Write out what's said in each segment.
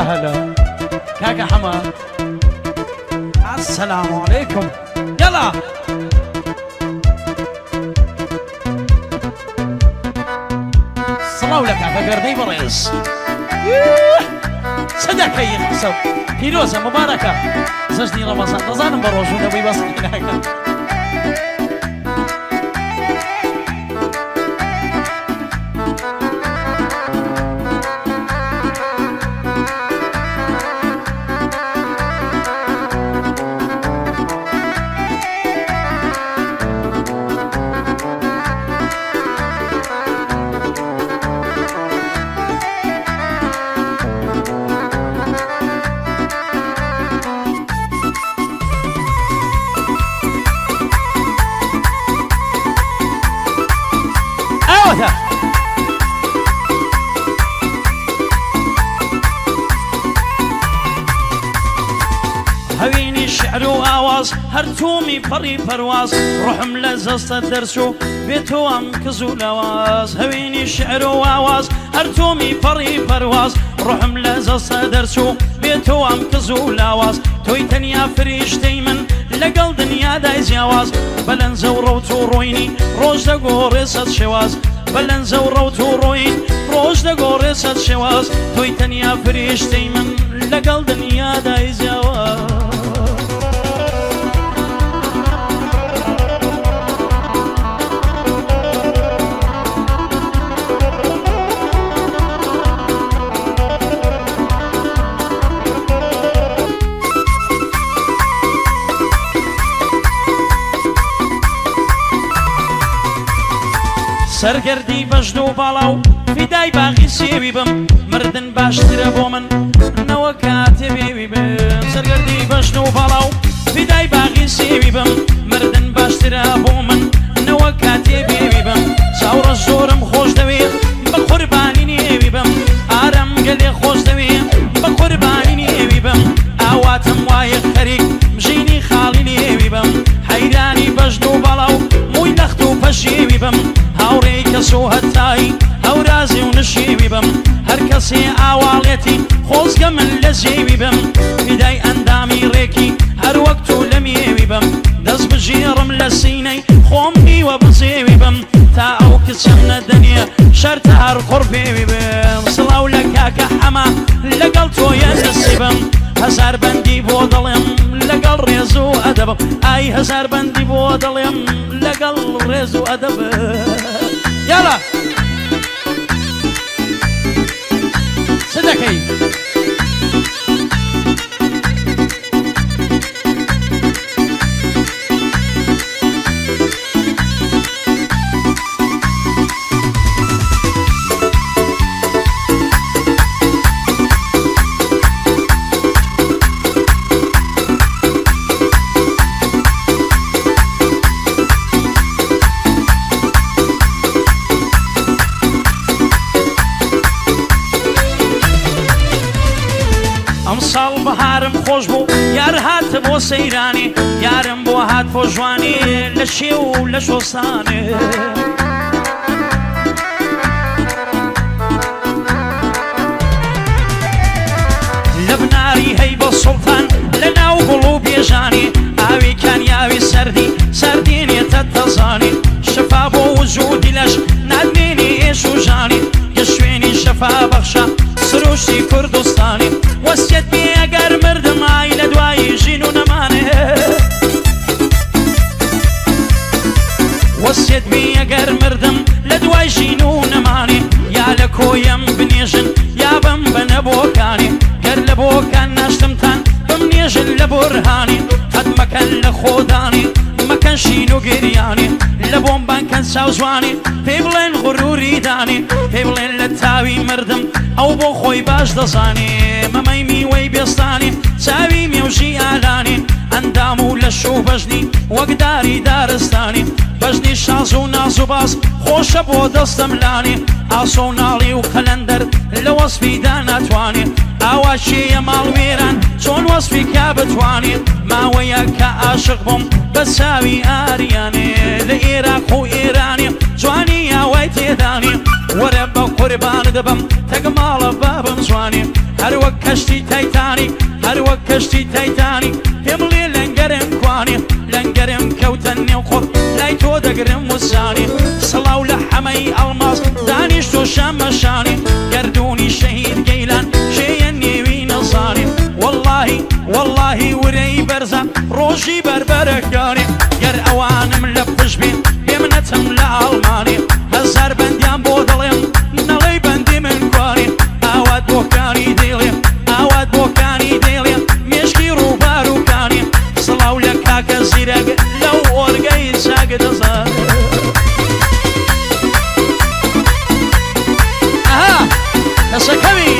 هلا كاكا حما السلام عليكم يلا صلاو لك عفقردي بريس صدقك يخصو فيروزة مباركة زجني رمضان نظام بروجو نبي بس هناك هويني الشعر وآواز هرتومي بري برواز روحم لزست درسو بيتو ام كزو لواز هويني الشعر وآواز هرتومي بري برواز روحم لزست درسو بيتو ام كزو لواز توي تنيا فريشتي من لقل دنيا دايز يواز بلن زوروتو رويني روز دقوري صد شواز بلن زوروتو روين روز دقوري صد شواز توي تنيا فريشتي من لقل دنيا دايز يواز سرگردی بجدو بالاو فدای باغی سیوی بم مردن باشتر بو من نو کاتبی بم سرگردی بجدو بالاو فدای باغی سیوی بم مردن باشتر بو من نو کاتبی بم ساور زورم خوش دوی بقربانی نیوی بم آرام گلی خوش دوی بقربانی نیوی بم آواتم وای خریک مجینی خالی نیوی بم حیرانی بجدو بالاو موی لختو پشیوی بم هاوري كسو هتاي هورازي ونشيبي بم هركسي آواليتي خوزق من لزيبي بم بداي اندامي ريكي هر وقتو لميبي بم دز بجيرم لسيني خومي وبزيبي بم تا او كسمنا الدنيا شرط هر قربي بم صلاو لكاك حما لقلتو ينسي بم هزار بندي بودلم لقل ريزو أدب اي هزار بندي بودلم لقل ريزو أدب يلا صدقي سال بهارم خوش بو یار هات بو سیرانی یارم بو هات بو جوانی لشی و لشوستانی لبناری هی با سلطان لناو قلوب یجانی آوی کان یاوی سردی سردینی تتزانی شفا بو وجودی لش ندمینی ایشو جانی یشوینی شفا بخشا سروشی کردستانی وسيت بي اگر مردم عائلة دواي جينو نمانه وسيت بي اگر مردم لدواي جينو نمانه يا لكو يم بنيجن يا بم بنبوكاني قر لبوكان ناشتمتان بمنيجن لبرهاني قد مكان لخوداني مكان شينو قرياني لبوم بانكن ساوزواني فيبلن غروري داني فيبلن لتاوي مردم او بو خوي باش دزاني مميمي وي بيستاني ساوي ميوشي آلاني اندامو لشو بجني وقداري دارستاني بجني شازو نازو باز خوش بو دستملاني آسو نالي وخلندر لوصفي داناتواني اواشي مال ويران چون وصفي كابتواني ما وياك عاشق بم بساوي آرياني لإيراق وإيراني جواني يا ويتي داني ورب قربان دبم تقمال بابم زواني هەروەک کەشتی تایتانیک هەروەک کەشتی تایتانیک پێم بڵێ لەنگەرم کوانی لەنگەرم کەوتە نێو قۆڵ لای تۆ دەگرم وسانی سڵاو لە حەمەی ئەڵماس دانیشتۆ شەمەشانی گەردوونی شەهید گەیلان شێیە نێوی نەزانی واللهی واللهی ورەی بەرزە ڕۆژی بەربەرەکانی گەر ئەوانم لە پشت بین بێمنەتم لە ئەڵمانی هەزار بەندیان بۆ دەڵێم نەڵێی بەندی من کوانی ئاوات بۆکانی دێڵێ ئاوات بۆکانی دێڵێ مێشکی ڕووباروکانی سڵاو لە کاکە زیرەک لەو ئۆرگەی چاک دەزان ئەها کەسەکەوی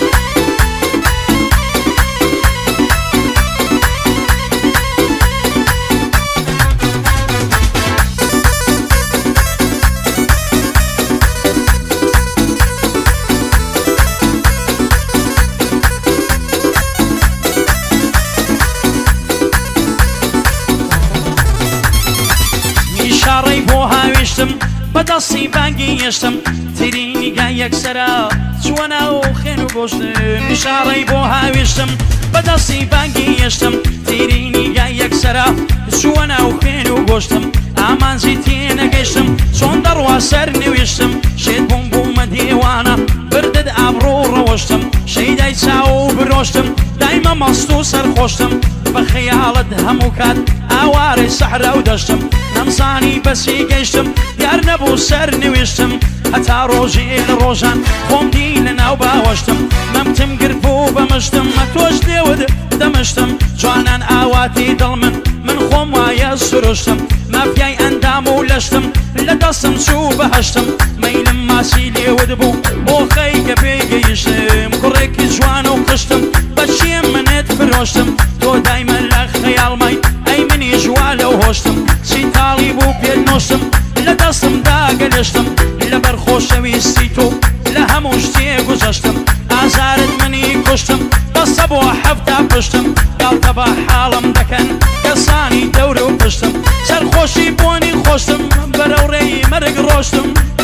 شاڕی بۆ هاوێشتم بەدەستی بانگی هێشتم تیری نیگای یەکسەرە چووە ناو خێن و گۆشتم شاڕی بۆ هاوێشتم بەدەستی بانگی هێشتم تیری نیگای یەکسەرە چووە ناو خێن و گۆشتم ئامانجی تێنەگەیشتم چۆن دەڕوا سەر نوێشتم شێت بووم بوومە دێوانە بردت ئابڕۆ ڕەوەشتم شەیدای چاو و برۆشتم دایمە مەست و سەرخۆشتم بە خەیاڵت هەموو کات ئاوارەی سەحرا و دەشتم نەمزانی بەسی گەیشتم یار نەبوو سەر نوێشتم هەتا ڕۆژێ لە ڕۆژان خۆم دی لە ناو باوەشتم مەمتم گرت بوو بەمشتم مە تۆش دێوت دەمشتم جوانان ئاواتی دڵ من خۆم وایە سروشتم مافیای ئەندام و لەشتم لە دەستم چوو بەهەشتم مەیلم ماسی لێوت بوو بۆ خەیکە پێی گەیشتم کوڕێکی جوان و قشتم بەچێم منت فرۆشتم تۆ دایمە لە خەیاڵمای ئەی منی ژوا لەو هۆشتم سیتاڵی بوو پێت نۆشتم لە دەستم داگەلشتم لەبەر خۆشەویستی تۆ لە هەموو شتێ گوزەشتم ئازارت منی کوشتم دەستە بۆ حەفتا پشتم گاڵتە بە حاڵم دەکەن کەسانی دەورە و پشتم سەرخۆشی بۆنی خۆشتم بەرەو ڕێی مەرگ ڕۆشتم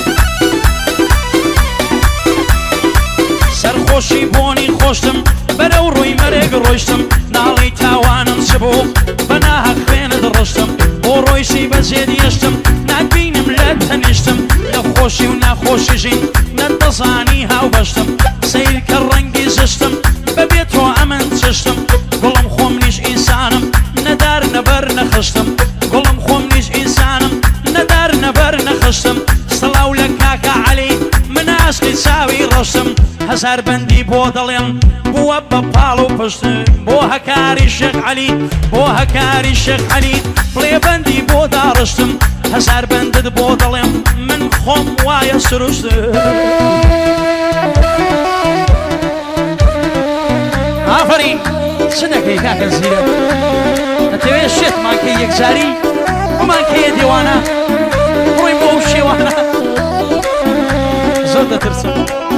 سەرخۆشی بۆنی خۆشتم بەرەو ڕووی مەرگ ڕۆیشتم ناڵی تاوانم چ بوو بە ناهەق خوێنت ڕشتم بۆ ڕۆیشی بەجێدی هێشتم ناتبینم لە تەنیشتم لە خۆشی و ناخۆشی ژین نەتدەزانی هاو بەشتم سەیر کە ڕەنگی زشتم بەبێت تۆ ئەمن چشتم گوڵم خۆم نیش ئینسانم نەدار نەبەر نەخشتم گوڵم خۆم نیش ئینسانم نەدار نەبەر نەخشتم سڵاو لە کاکە عەلی من عاشقی چاوی ڕۆشتم هەزار بەندی بۆ دەڵێم بووە بە پاڵ و پشتم بۆ هەکاری شێخ عەلی بۆ هەکاری شێخ عەلی بڵێ بەندی بۆ داڕشتم هەزار بەندت بۆ دەڵێم من خۆم وایە سروشتم ئافەرین چ دەکەی کاکە زیرەک دەتەوێت شێتمان کەی یەکجاری بمان کەیە دیوانە ڕۆی بۆ ئەو شێوانە زۆر دەترسم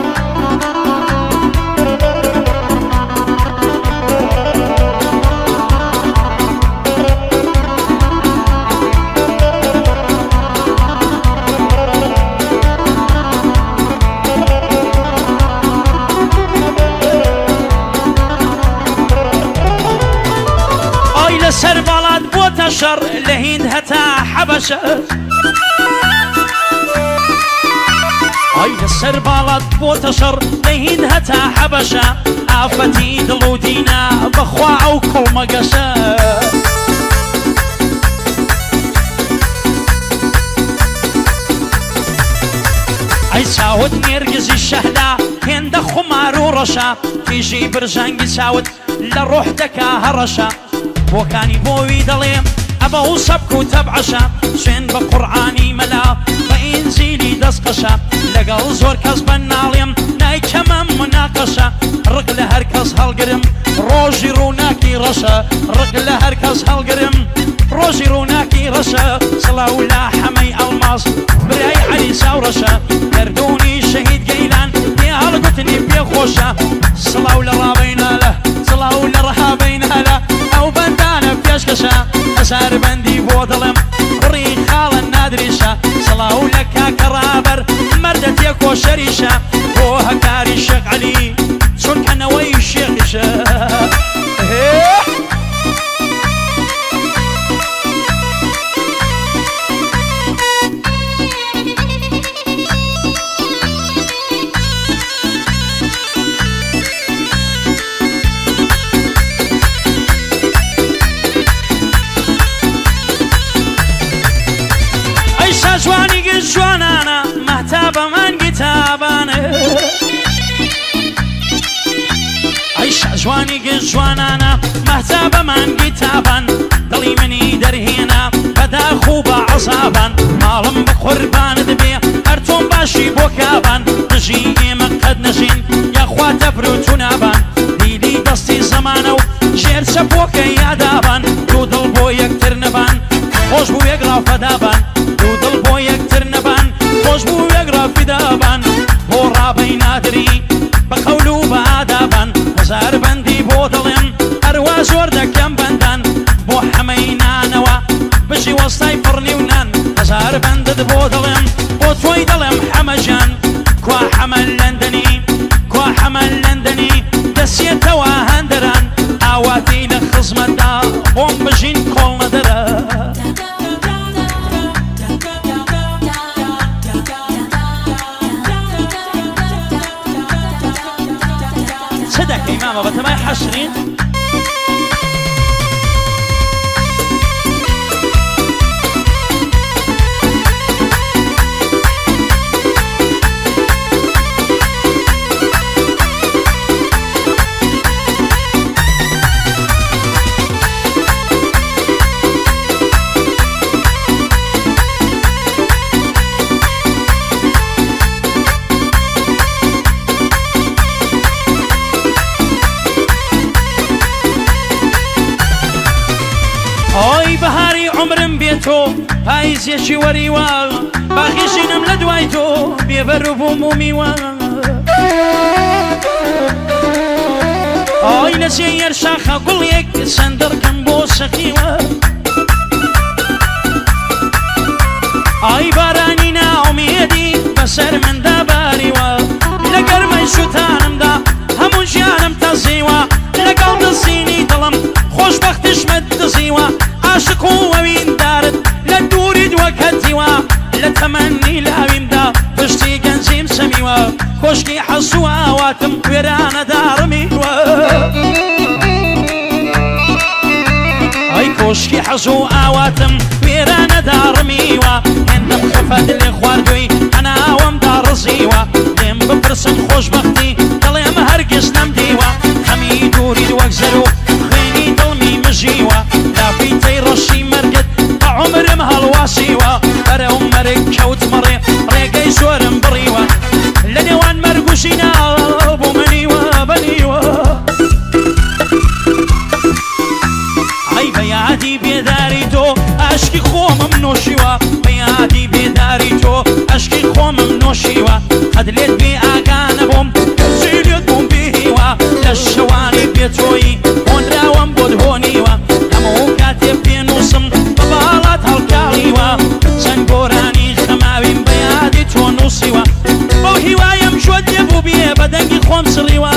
سەر باڵات بۆتە شەڕ لە هیند هەتا حەبەشە ئای لەسەر باڵات بۆتە شەڕ لە هیند هەتا حەبەشە ئافەتی دڵ و دینە بەخوا ئەو کۆڵمەگەشە ئەی چاوت نێرگزی شەهدا هێندە خومار و ڕەشە کیژی برژەنگی چاوت لە ڕۆح دەکا هەڕەشە بۆکانی بۆوی دەڵێم ئەبە و سەبک و تەبعەشە سوێن بە قورعانی مەلا بە ئینجیلی دەستقەشە لەگەڵ زۆر کەس بە ناڵێم نایکەمە مناقەشە ڕق لە هەر کەس هەڵگرم ڕۆژی ڕووناکی ڕەشە ڕق لە هەر کەس هەڵگرم ڕۆژی ڕووناکی ڕەشە سڵاو لە حەمەی ئەڵماس برای عەلی چاوڕەشە گەردوونی شەهید گەیلان پێ هەڵگوتنی پێخۆشە سڵاو لە ڕابەینالە سڵاو لە ڕەهابەینالە ئەو بەندانە پێشکەشە هەزار بەندی بۆ دڵم کوڕی خاڵە نادریشە سڵاو لە کاکە ڕابەر مەردە تێکۆ شەریشە بۆ هەکاری شێخ عەلی چونکەنەوەی تابانە ئەیشە جوانی گشت جوانانە مەهجا بە مانگی تابان دڵی منی دەرهێنا بەداخ و بە عەزابان ماڵم بە قوربانت بێ هەر تۆم باشی بۆ کابان دژی ئێمە قەت نەژین یاخوا دەبروت و نابان دیلی دەستی زەمانە و ژێر چەپۆکە یادابان دوو دڵ بۆ یەکتر نەبان خۆش بوو یەک ڕافەدابان دوو دڵ بۆ یەکتر نەبان خۆش بوو یەک ڕافیدابان بۆ ڕابەی نادری بە قەول و بە ئادابان هەزار بەندی بۆ دڵێم هەروە زۆر دەکەم بەندان بۆ حەمەی نانەوە بژی وەستای پڕنی و نان هەزار بەندت بۆ دڵێم بۆ تۆی دڵێم حەمەجان کوا حەمە لەندەنی کوا حەمە لەندەنی دەسێتەوە هەندەران ئاواتی لە خزمەتدا بۆم بژین کۆڵ نەدەرە چه دەکەی مامە بە تەمای حەشرین ئۆی بەهاری عمرم بێتۆ پاییزێکی وەریوە باخیشینم لە دوای تۆ بێبەر و بووم و میوە ئۆی لە سێیەر شاخە گوڵێک سەندەڕکەم بۆ سەقیوە ئای بارانی ناومێدی بەسەر مندا باریوە لە گەرمەی سوتانمدا هەموو ژیانم تەزیوە لەگەڵ دەزینی دڵم خۆشبەختیشمت دزیوە عاشق و ئەویندارت لە دووری دووەکەتیوە لە تەمەنی لاویمدا پشتی گەنجیم سەمیوە کۆشکی حەز و ئاواتم وێرانە داڕمیوە ئەی کۆشکی حەز و ئاواتم وێرانە داڕمیوە هێندەم خەفەت لێ خواردووی هەناوەمدا ڕزیوە لێم بپرسن خۆشبەختی دڵێم هەرگیز نەمدیوە هەمی دووری وەک زەر و خوێنی دڵمی مژیوە لافیتەی ڕەشی مەرگت بە عومرم هەڵواسیوە بەرەو مەرگ کەوت مەڕێ ڕێگەی زۆرم بڕیوە لە نێوان مەرگ و ژینا بۆ منیوە بەنیوە ئەی بە یادی بێداری تۆ ئاشکی خۆمم نۆشیوە بە یادی بێداری تۆ ئەشکی خۆمم نۆشیوە قەت لێت بێ ئاگانە بۆم کەسی لێت بووم بێهیوە لە شەوانی بێتۆیی هۆنراوەم بۆت هۆنیوە هەموو کاتێ پێنووسم بە باڵات هەڵکاڵیوە چەند گۆرانی خەماویم بە یادی تۆ نووسیوە بۆ هیوایم شۆت لێبوو بێ بە دەنگی خۆم سڕیوە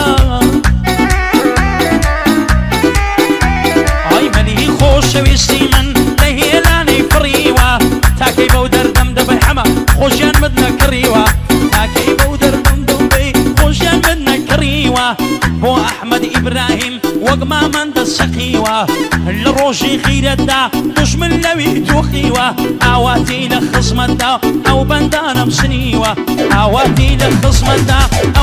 ئای مەلی خۆشەویستی من لە هێلانەی فڕیوە تاکەی بەو دەردەم دەبەی حەمە خۆشیان مت نەکڕیوە تاکەی بەو دەردەم دەبەی خۆشیان مت نەکڕیوە بۆ ئەحمەد ئیبراهیم وەک مامەندە سەقیوە لە ڕۆژی خیرەتدا دوژمن لەوی دۆخیوە ئاواتی لە خزمەتدا ئەو بەندانم سنیوە ئاواتی لە خزمەتدا